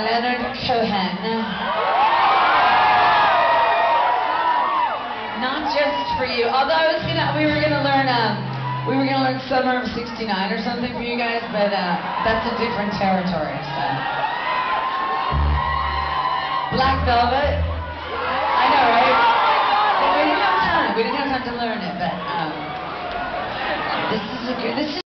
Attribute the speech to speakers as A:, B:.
A: Leonard Cohen. Not just for you. Although we were gonna learn Summer of '69 or something for you guys, but that's a different territory. So. Black Velvet. I know, right? But we didn't have time. We didn't have time to learn it, but this is a good. This is